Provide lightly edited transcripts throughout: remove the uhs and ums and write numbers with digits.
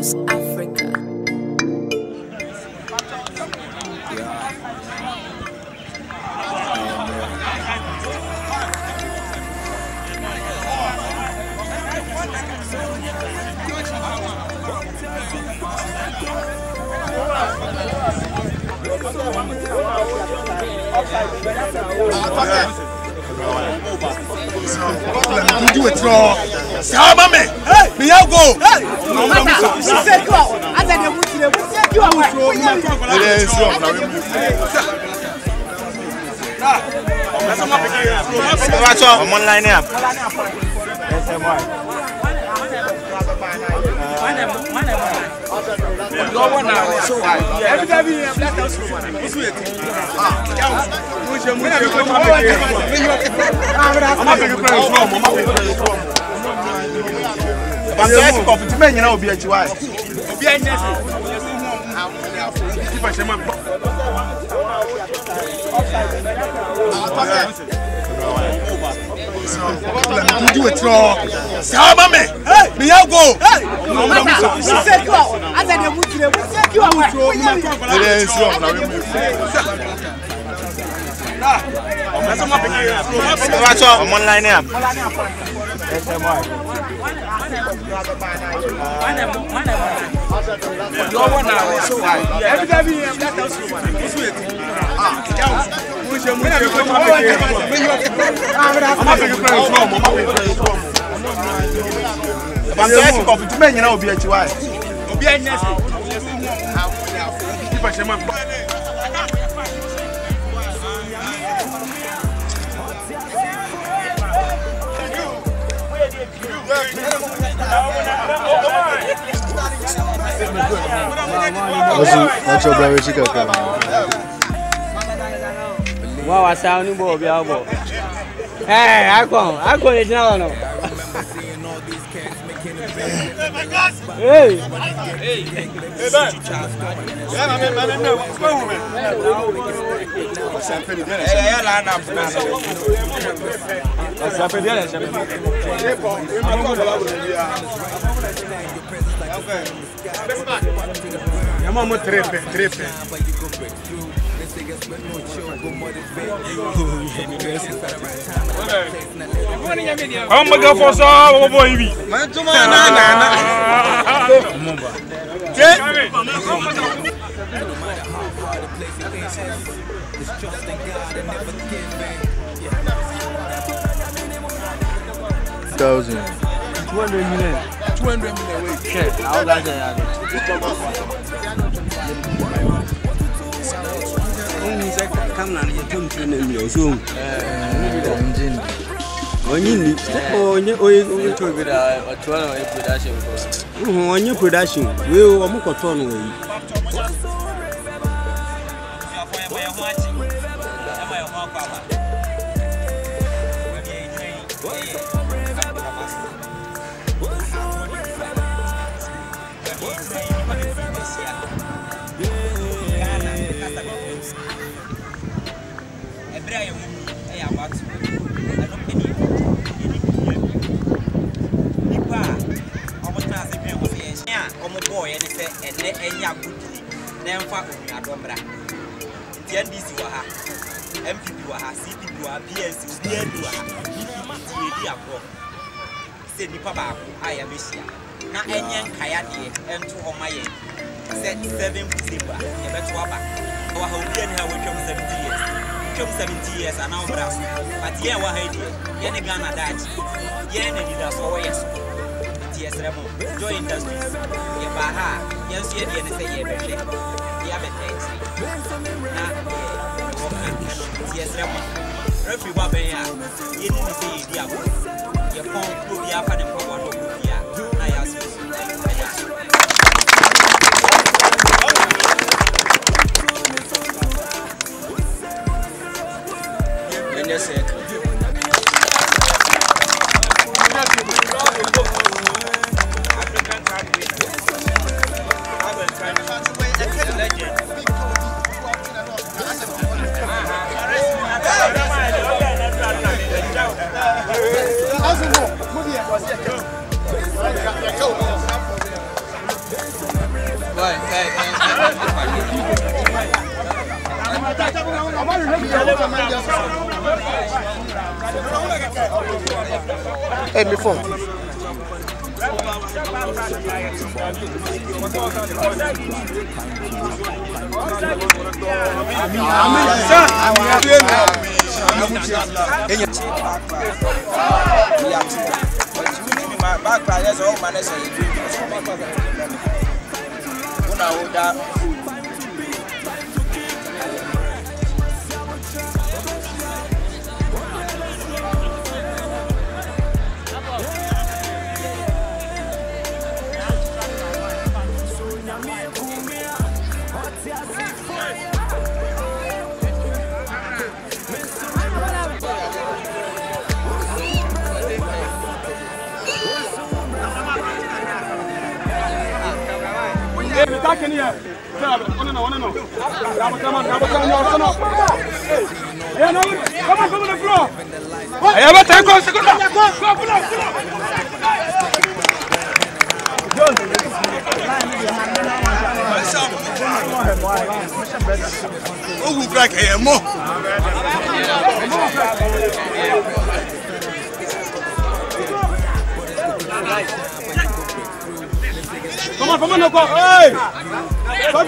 House Africa. Do it, bro. Sama me. Hey, me I go. Hey, say go. I said you are I'm online up. Do it, bro. Sama me. Hey, me I go. Hey, say go. I said you I'm online up. What's your brother chicken? Wow, I sound new boy. Hey, I go it now. No. Hey, I'm going to go for some boy. come on, you come to your Zoom. When you production, we will make a ton away. NDC waha, MPP waha, CPP waha, PNC, BND waha, TAD abro. Say nipa ba I am Asia. Na enyen kaya de ento omaye. Set 7 December. E beto aba. Wa ha obi ani ha wo twem 70 years. Twem 70 years ana obra so. But ye wa ha die. Ye ne Ghana daji. Ye ne dida so wo yes. TS Remo. Joy Industries. Ye ba ha. Ye so ye de ne say ye behwe. Ye abete. Yes, Refi Babaya, you didn't say it, you can't prove the Afghan problem. And that's it. Legend. Hey, my phone. Come on, go. Hey! Go.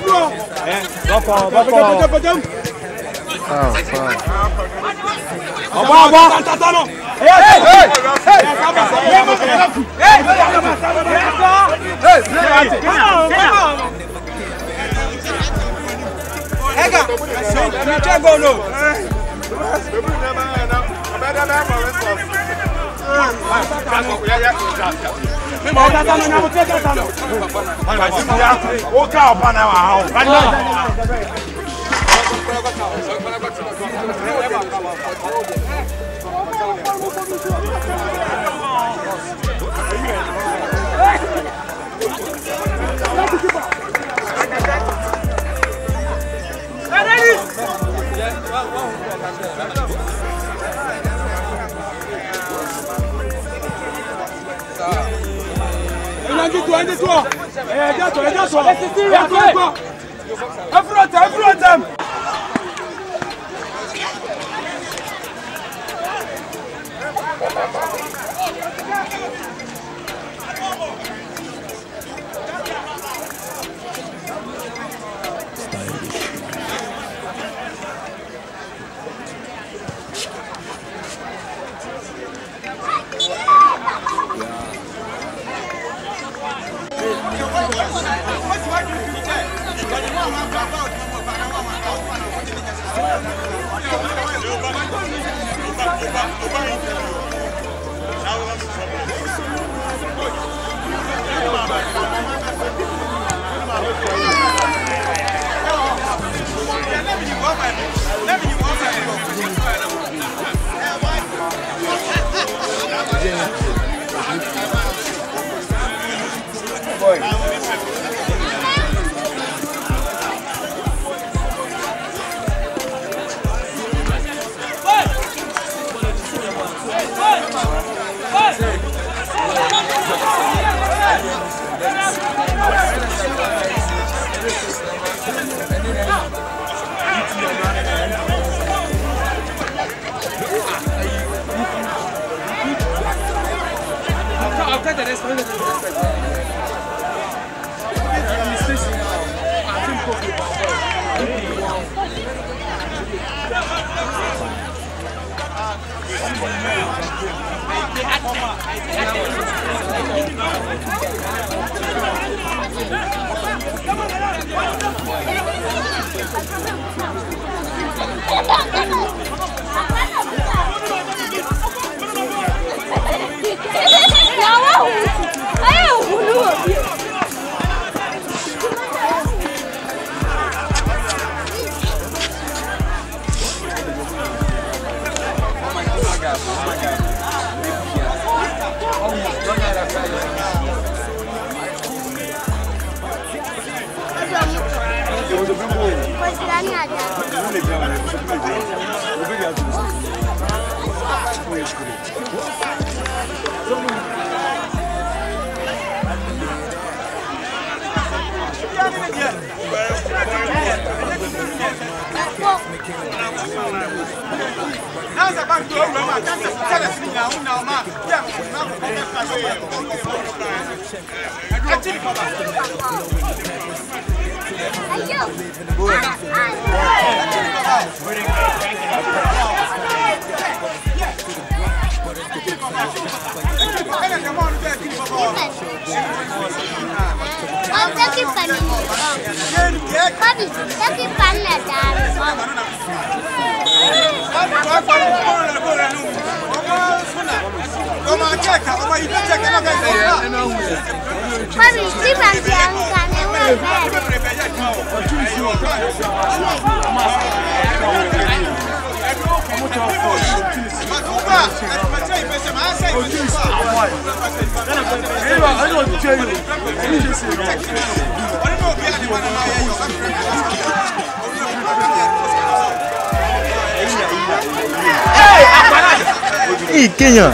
Hey, Kenya.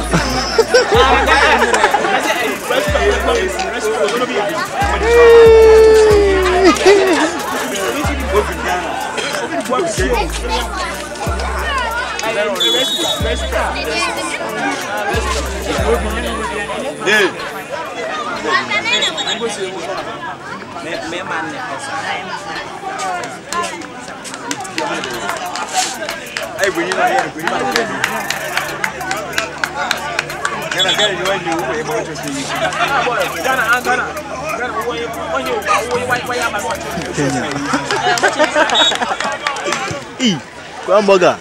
Kwa mboga.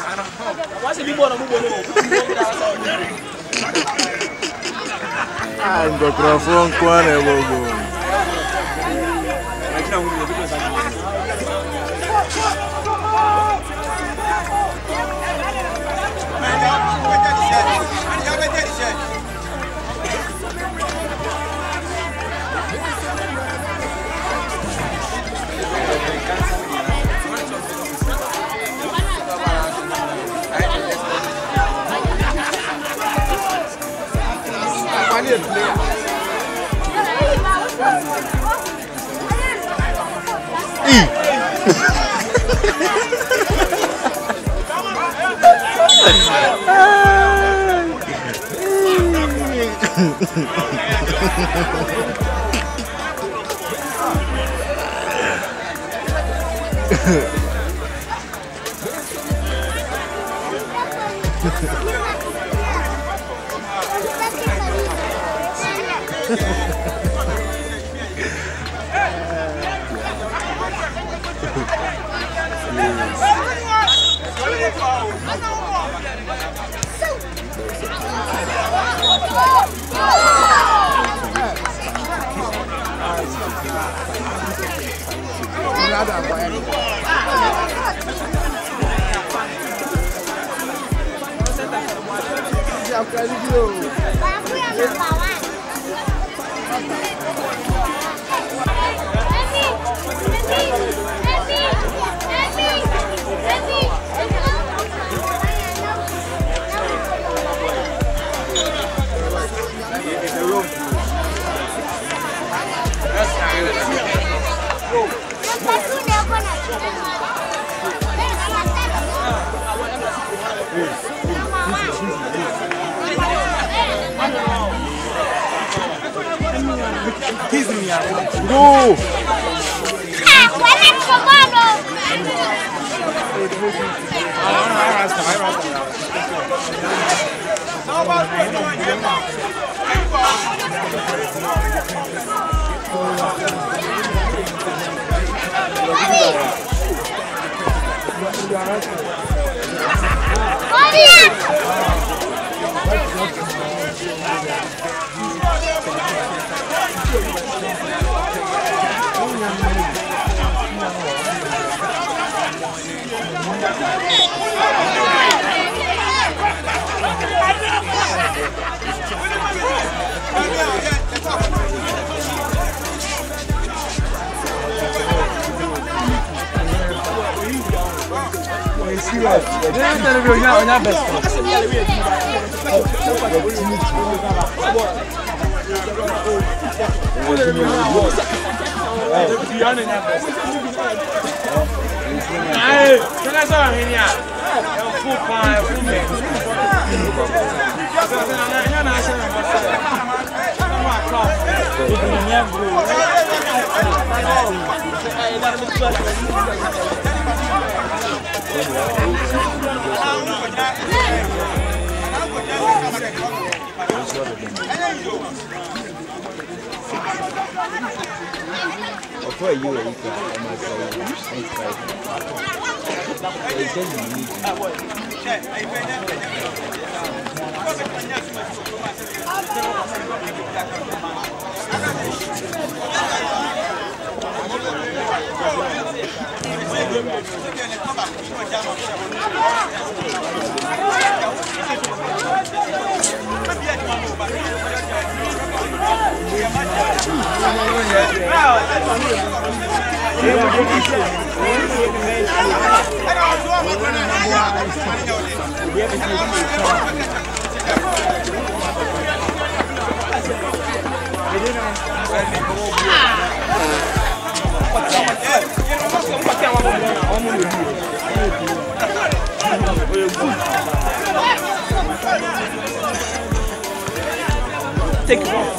Ah, microfone kwa na bogo. Go! Hey, can I say here? Full fire, full man. For you, you can take it off.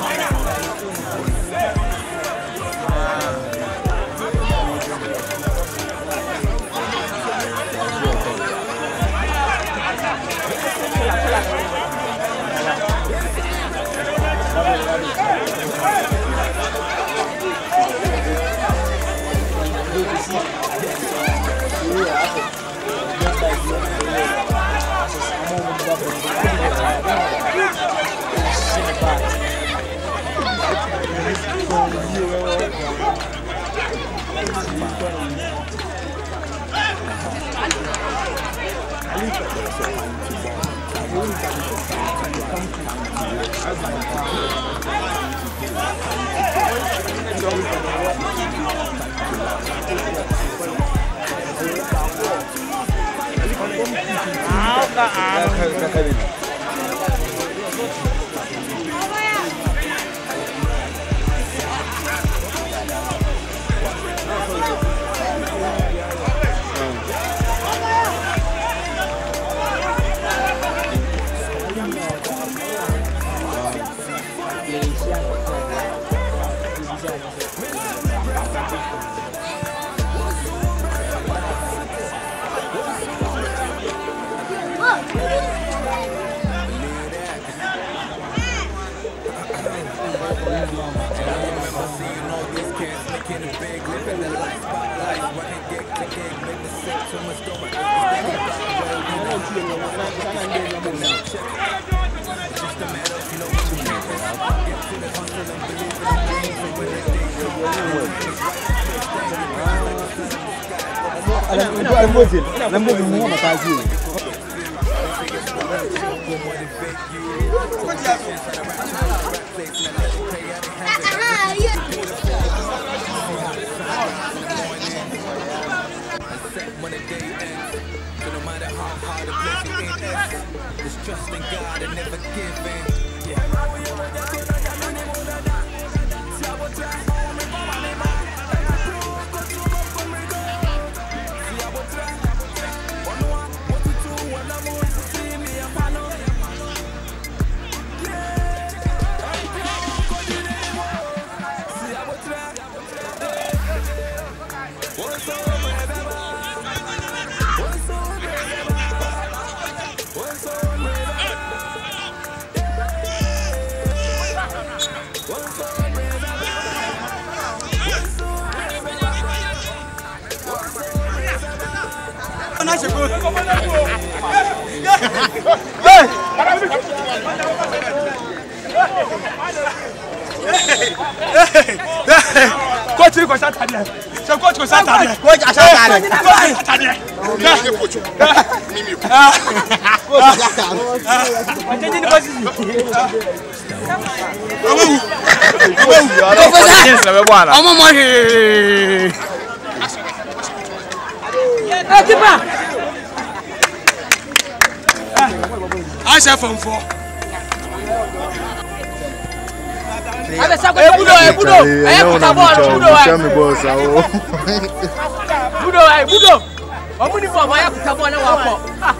Budo, Omuni for boy akutabo na wako.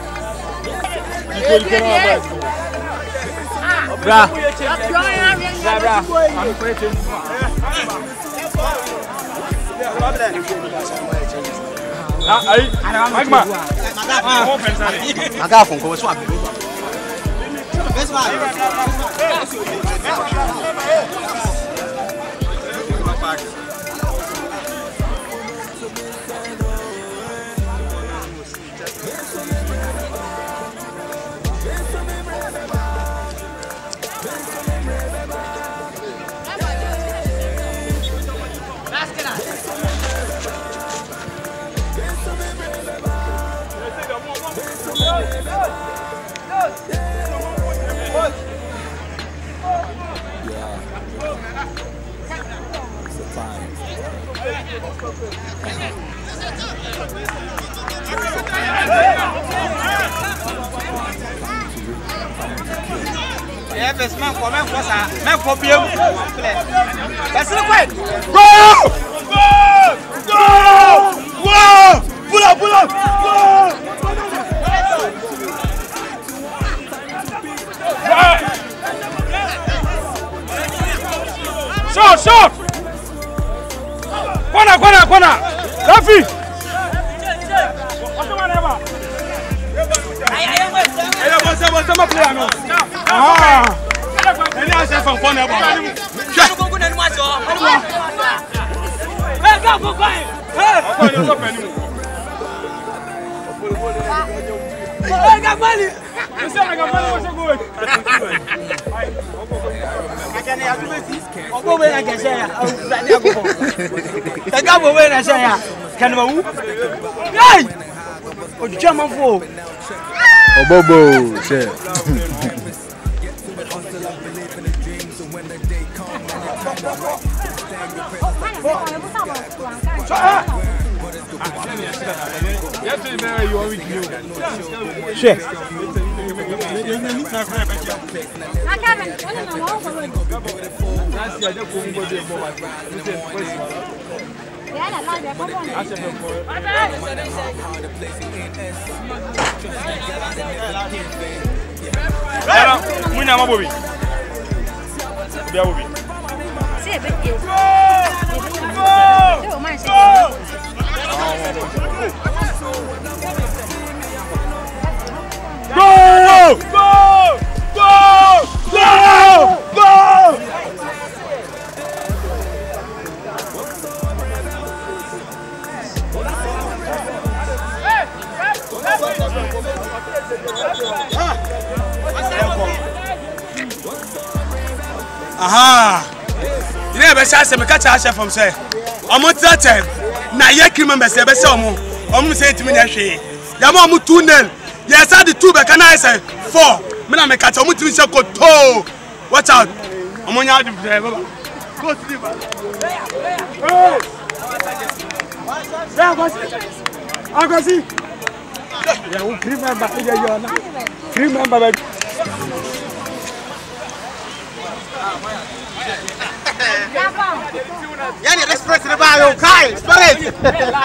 Bra. Yeah, best man for man for ça. Man for bien. That's the way. Go! Wow! Pull up! Shot! Corner! Rafi! Obobo, share. Share. Aha! You never say me catch a from say. Omo that time na ye crew members e be say omo say it me na hwe. Ya mo 2-0. Yes I the 2 be can I say 4. Me na me catch omo timi say ko to. Watch out. Omo nya dem say baba. Go sleep. Hey! Go see. Yeah, we crew member e dey you na. Crew member baby. Yani respect the bar, yo, Kai, spirit.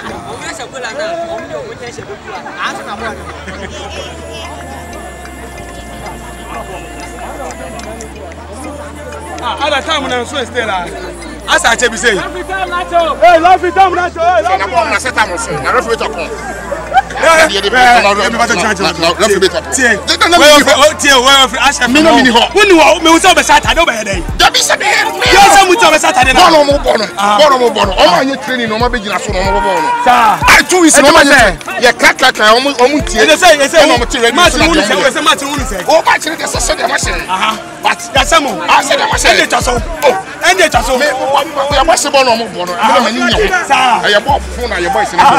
Other time when I so stay like as I tell you say. Hey, love it, Nacho. Hey, na come na set am so. Na referee to come. Everybody trying to referee to. Me no mini ho. Woni wo me wo be Saturday be dey. Da bi se be. Yo se mu to be Saturday na. Bono mo bono. O ma nye training no ma be gina so no mo bono. Sa. I 2 weeks no ma nye. Ye kaka o mu tie. Say no mo tie ready. Match won say match won say. O match dey say dey ma say. But ya say mo. I say dey ma say. Ende chaso. Ende chaso. Me ya ma se bono mo bono. Me ma ni nya. Sa. E ye bo fufu na ye boys ni.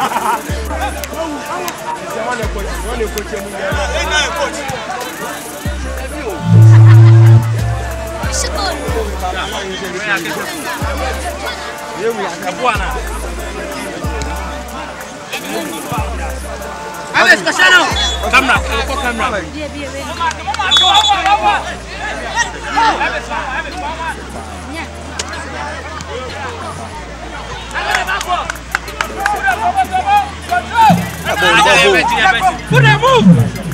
Alex Casano. Camera. Put that move.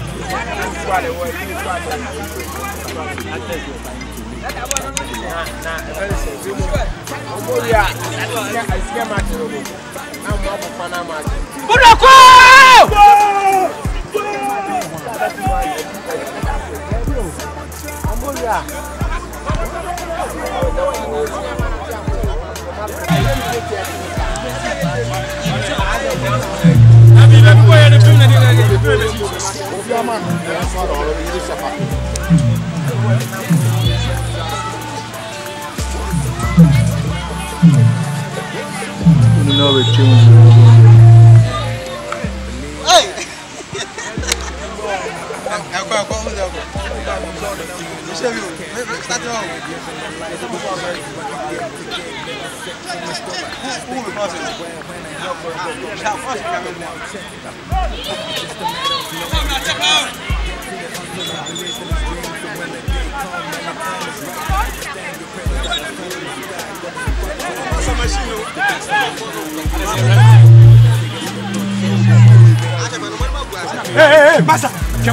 Hey, Massa!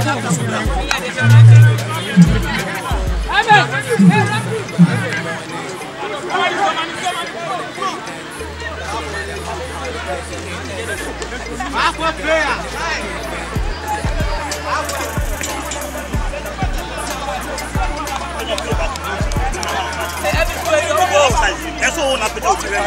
That's all I put out to them.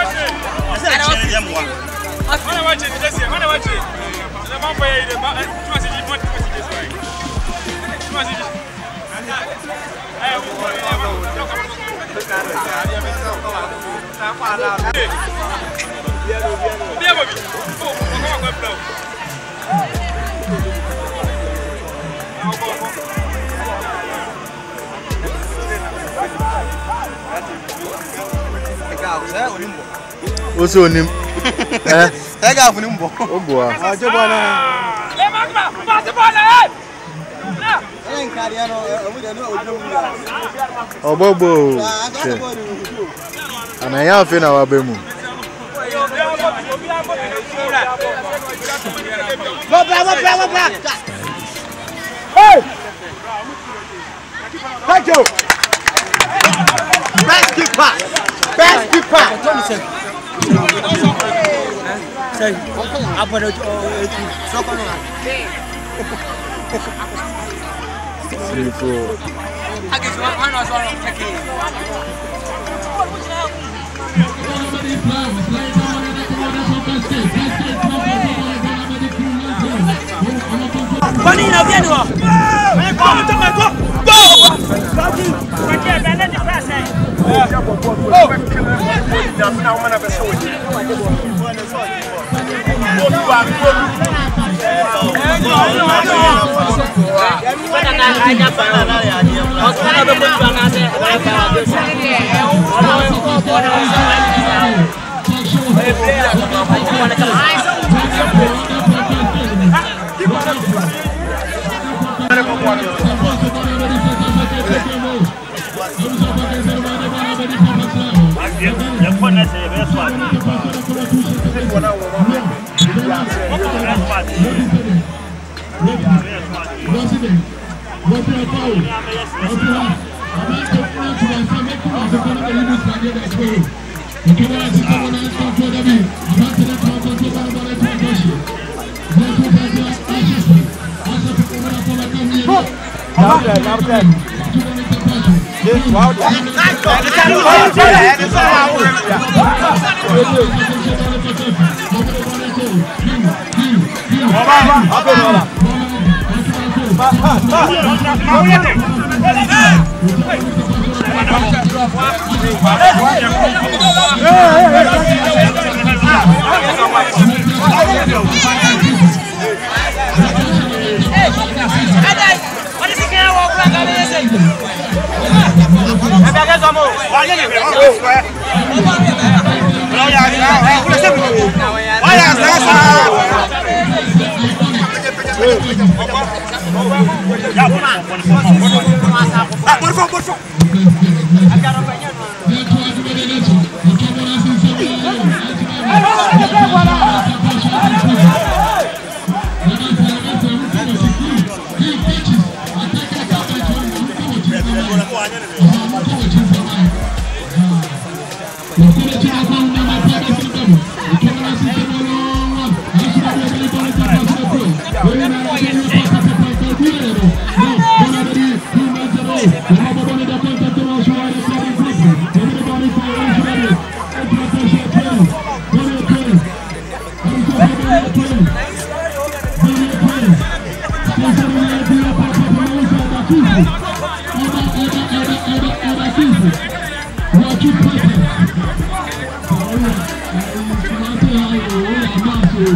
What's your name? I got him. Oh, boy. Oh, Bobo. And I have in our bemu. Hey! Thank you. Best keeper. Best keeper. Say, apa dah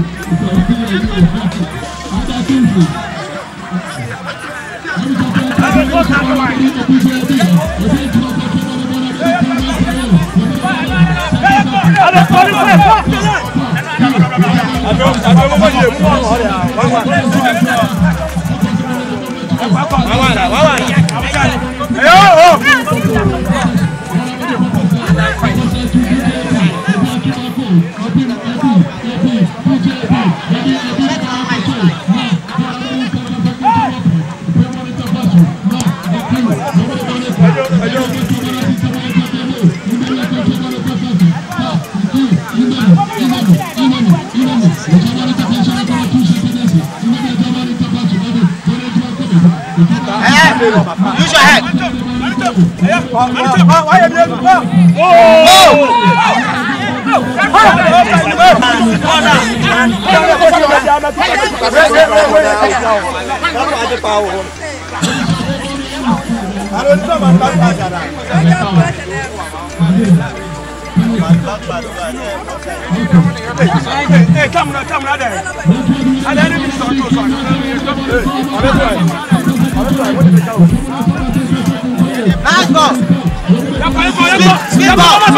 Use your head. Hey, come now there. And then you start to Nice ball. Skip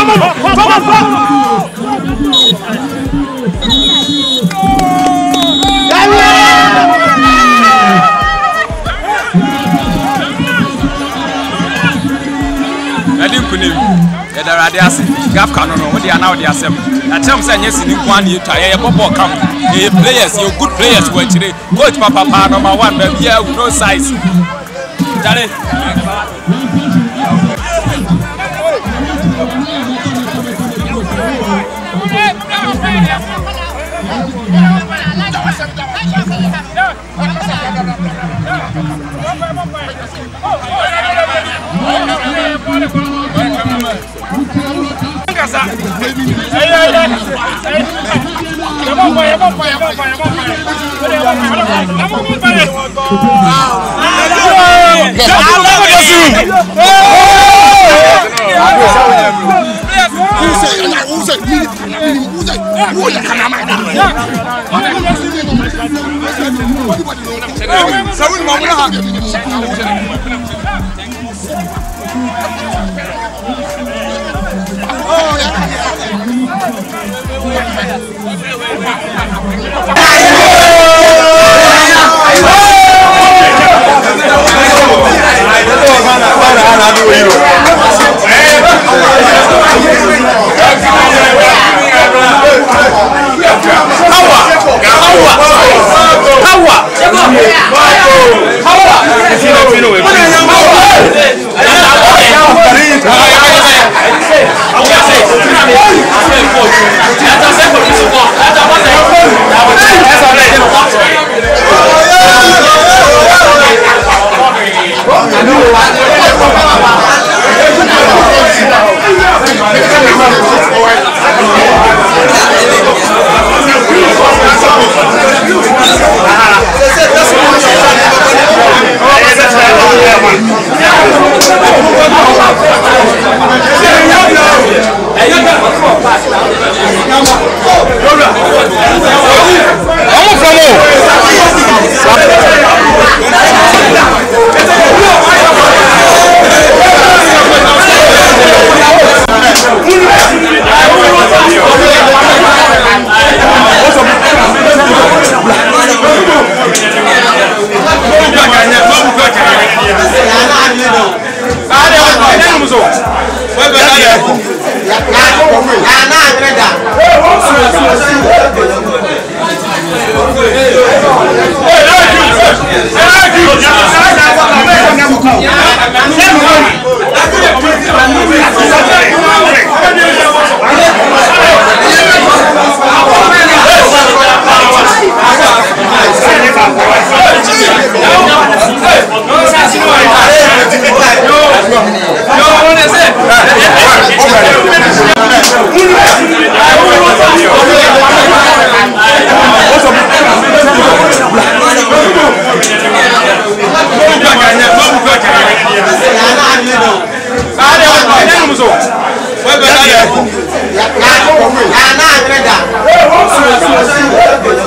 There are Gaf Canon, what they are now, they are seven. At times, I yes, in one year, I come. Players, your good players were today. Coach Papa, number one, baby, yeah, no size. Yeah,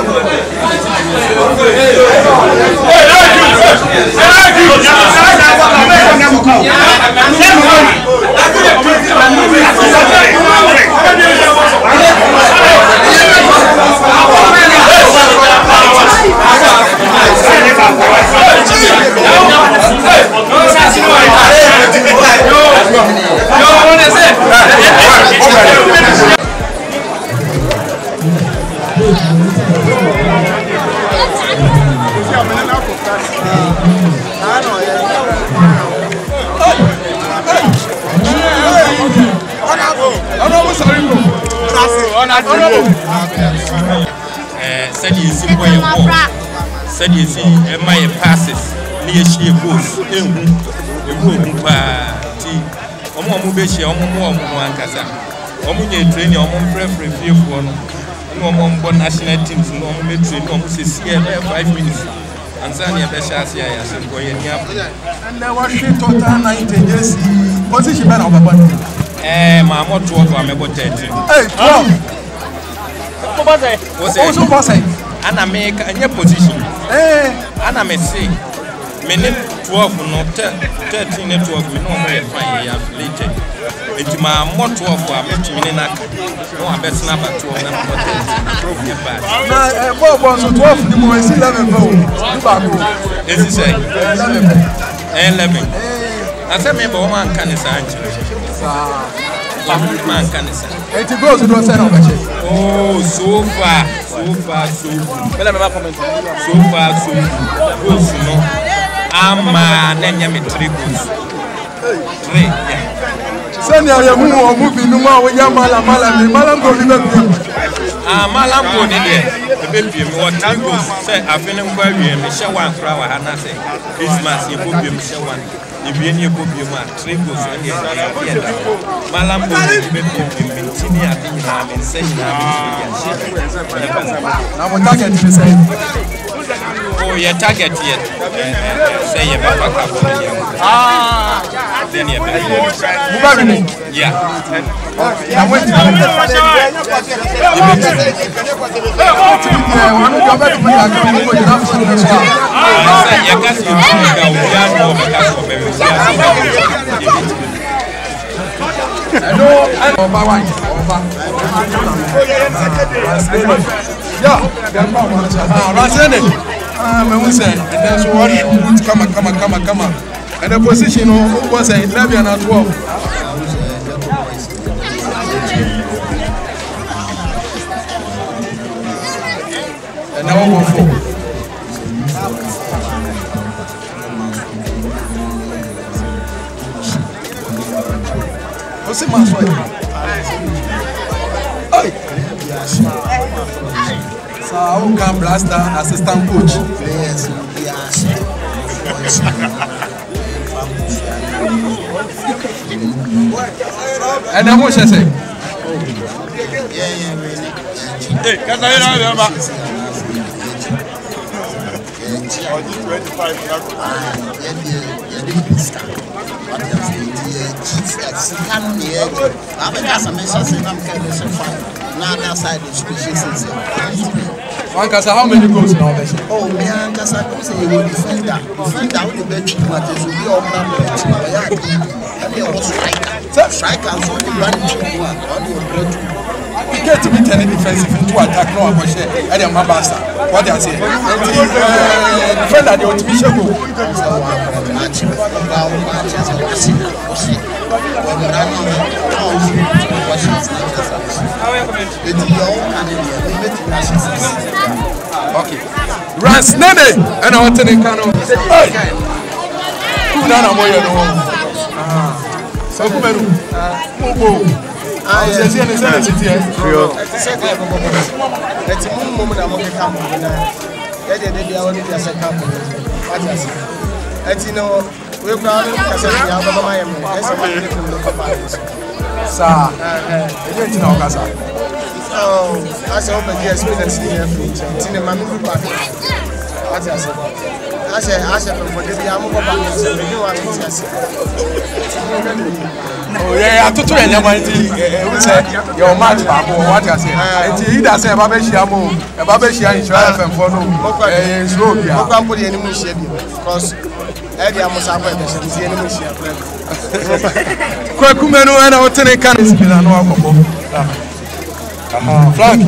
Said you see where you walk. Said you see my passes near she goes. Omomubeshi, Omomuankasa. Omunye training, Omon few for no national teams, no military, no 5 minutes. And Sanya Beshasia, and there was total 90 years. Position man of a body. My motto of a about 30. What's it? And I make a new position. And I may say, minute 12, not 13 and 12, we know where 5 years later. It's my motto of a minute. No, I bet snap at 12 and about 12. 11. Is it say 11? I said, maybe one can is man can say. It goes to the center of it. Oh, so far. So far, goes, no. I'm a 3 goals. 3, yeah. Send your movie no more with your Malam go Liverpool. Malam go there. The baby, what 3 goals. Say, I've been in Guerrero, Michelle one flower, and I say, Christmas, you will be Michelle one. If you need to be my 3 goals, Malam go to the baby, Tini, I think I'm in session. Now, what target is saying? Oh, your target yet. Say your back. Then you're back. Yeah. I went come. And the position was a 11 and 12. And now we're 4. What's the matter? So how can Blaster assistant coach? And then what should I say? Hey, can I remember? How many goals now? Oh, man, that's a defender. Defender only bench matters will be all strikers only running you get to be telling defensive into attack no aboshe e dey mabasa what they say defender dey want to be shego okay Rans Nene and I want to Kano Kunana moyo no so kumeru yes, oh yeah, I told you we say your match back what I say. Either say Babeshi Amo, Babeshi and FM for no. It's road, yeah. Because Eddie Amusaba, the Shansian. Quakumeno and our tenant can is in an alcohol. Frank.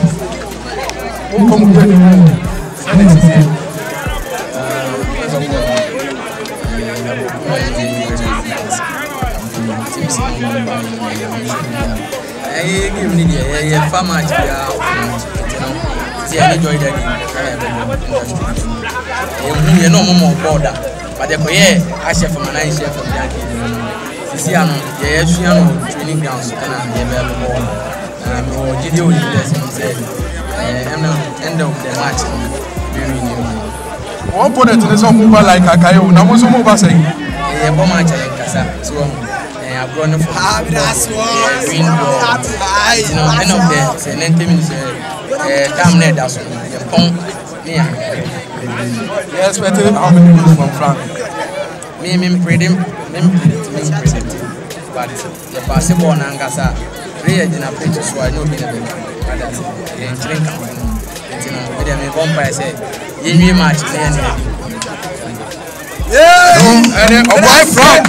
But the Koye, I chef from an eye chef of Yankee. Siano, yes, training grounds, and I'm Gideon said, end of the match. One point is on mobile like a Kayo, Namoso Mova saying, a bomber Casa, so I've grown for green end of the 90 minutes. Damn, that's the pump. Yes, but how many goals from Frank? Me pretty, but the possible Nangasa, really didn't play to so I know being a drink. The vampire said, you match. Yeah, and a boy Frank.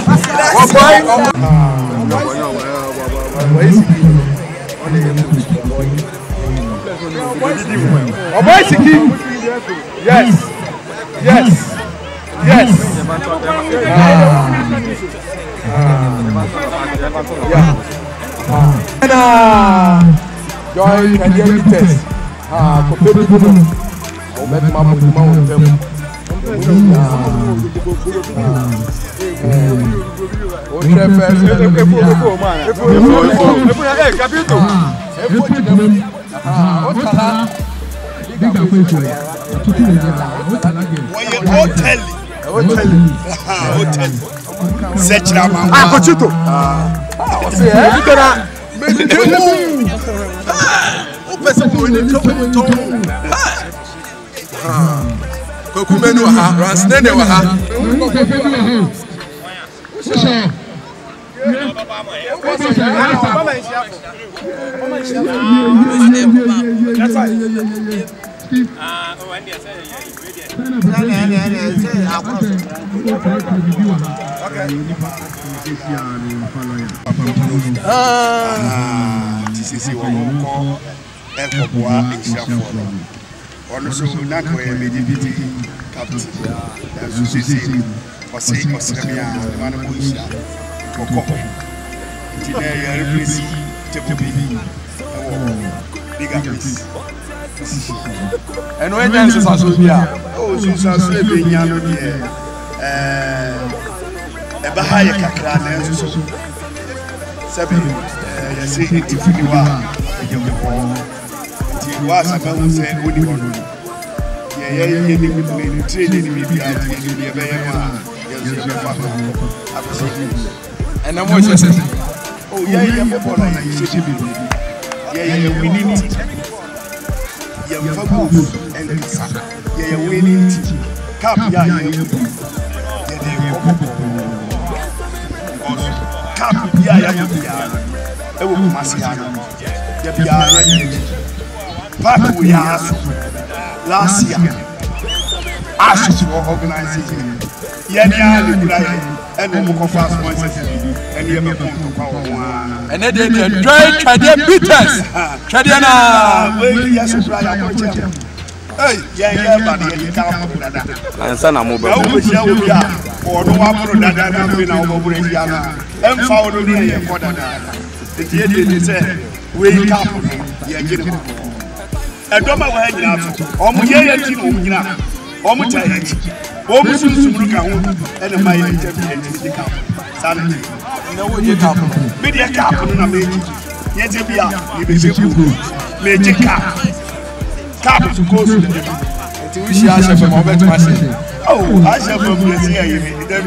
Yes. Joy can get test. And when you say Sasubia, oh, Sasubia, no dear. A Bahaya Kakran, so Sabi, you see it if you are. It was about saying, and I'm watching. Oh, yeah, we need it. And yeah, we need it. Cap, last year, Ashes were organizing. And then they tried to beat us. Hey, yeah, and son of mobile. Or no one for that, and found the say, wake up, I don't know where you are. Almost here, almost almost and my interview camp. Sanity. No, you camp. Media cap on a major. Yet, major cap. Cap to go to the river. We shall have a moment to myself. Oh, I shall go to the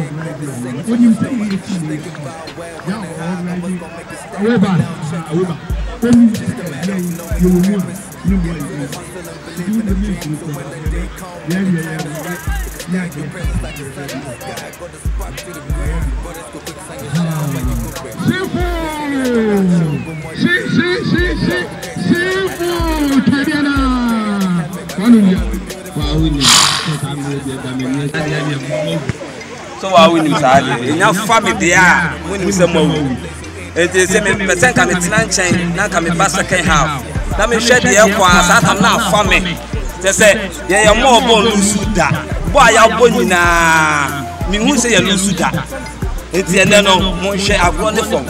when you say So I will use enough family there when you say more. It is a percent can it's not change, not can be past second half. Let me share the airquas, I'm not family. They say, yeah, more born Lusuda. Why are born me who say a Lusuda? It's the end of more share I've gone from.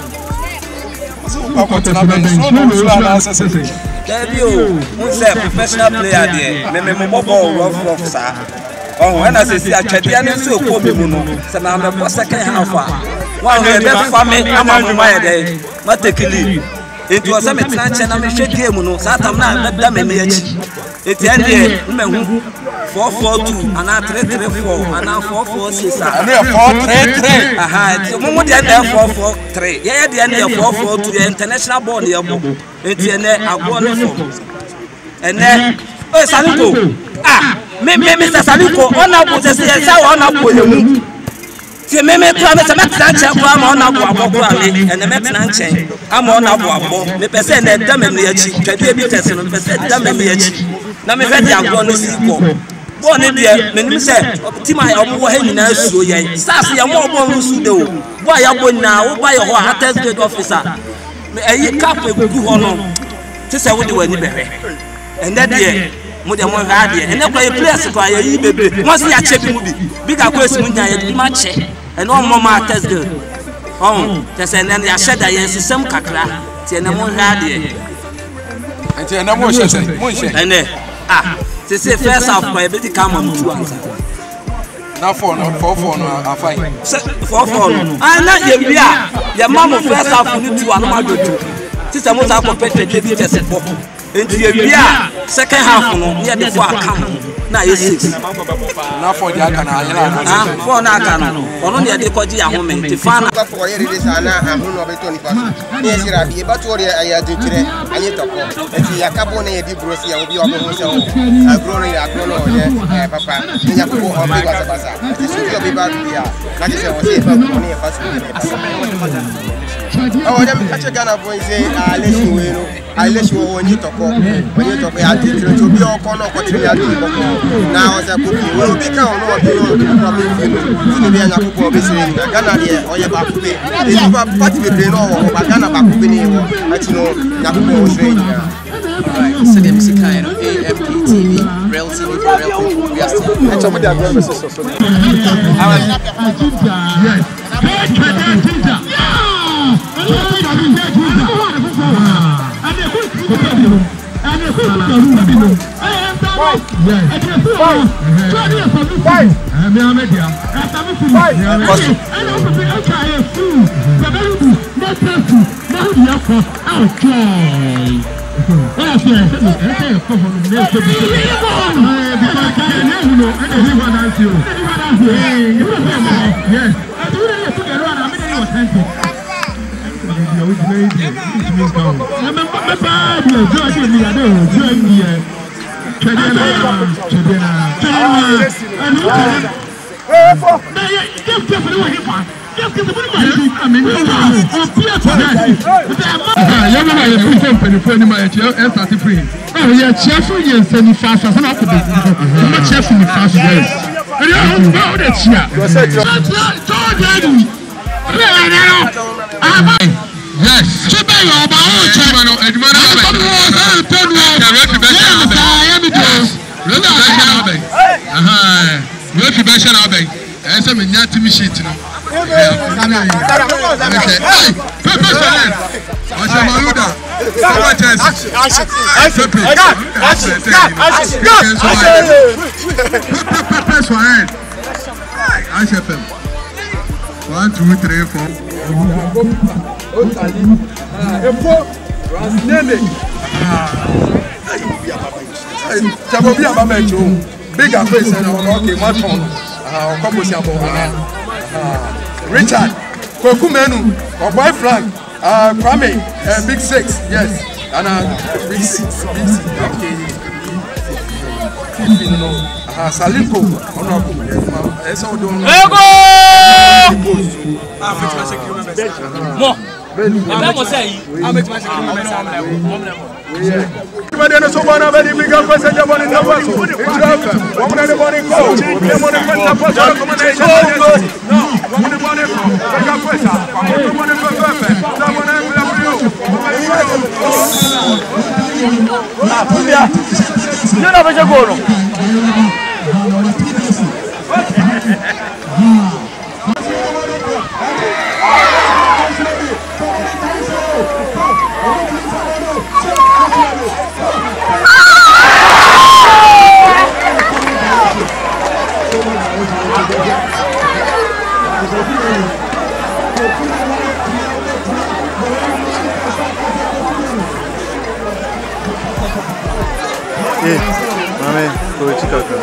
There you who's a professional player there, memorable rough sir. Oh, when I say I check the other so poor people, so now I'm a second half. One of the family, I'm on my day, not take a leave. It was a match and I'm a shake game, Satam, not them in the edge. It's the end 4-4-2, and now 3-3-4, and now 4-4-6. And 4-3-3. Aha, it's a moment the end 4-4-3. Yeah, the end of 4-4-2, the international ball here. It's the end of 1-4. And then, oh, Saluko. Ah, Mr. Saluko, on up with the CSI on up with you. See, me promise a match on up and the Mexican chain. I'm on up with me, percent that dumb in the cheek, percent dumb in the cheek. Now, me ready, I'm going to see more. Born in the minister, Timmy, I'm going to show you. Sassy, I'm more born to do. Why are you now? Why are you a test grade officer? A cap with good honor. This I would do anyway. And that year. And then play players for a baby. Once you check movie, bigger question when you match and no more test good. Oh, that's and then they said that yes, some cacra, Tianamon Radi. And Tianamon, and then, they say first half by a bit come on 2 answers. Now 4-4, 5. I'm not your mamma first half you need to another 2. Sister most are competitive test. Into your second half, near the 4 come. Now it's 6. Now for the Akana, for Nakano, or only a decodia woman to find out for it is Anna and who of 20%. Yes, you are but what I do today. I need to go. And see a couple of the Brucia will be on the growing a grown papa. You have to go on the bazaar. This will be bad here. Like I said, oh, let me catch a Ghana boy say, I let you when you talk. When you talk, I did to be all corner for 3 years. Now, as a cookie, will become no to be a couple of Ghana here or your back. They have a party with Reno or Ghana back with me. But you know, Nakupo was saying, alright, so the music kind of AMPTV, Real TV, Real People. We are still. And somebody yes. One, two, three, four. Bigger face and okay, one ton. Richard, Kokumenu, or boy Frank, Kwame, Big 6, yes. Ana BC. Okay. Saliko. Essa o dono. Mo. Ebe mo say yi. Madena so bana very big up for the one in the west. Woman the morning go. The morning for the accommodation. No, woman the morning for the question. The morning for perfect. The morning for you. Ah, Pulia. You know where you go. Mami, coach kaka.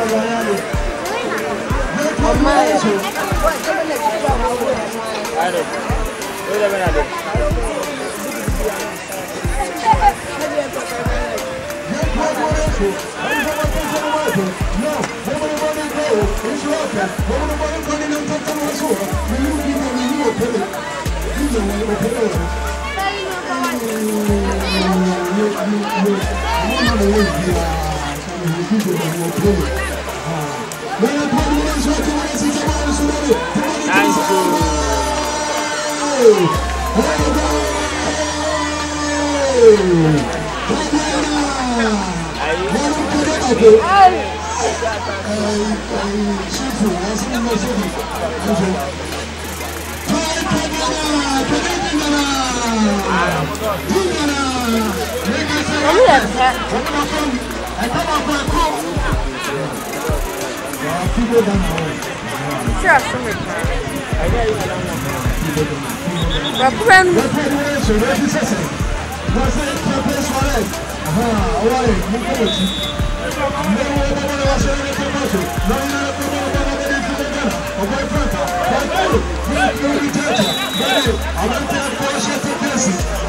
I'm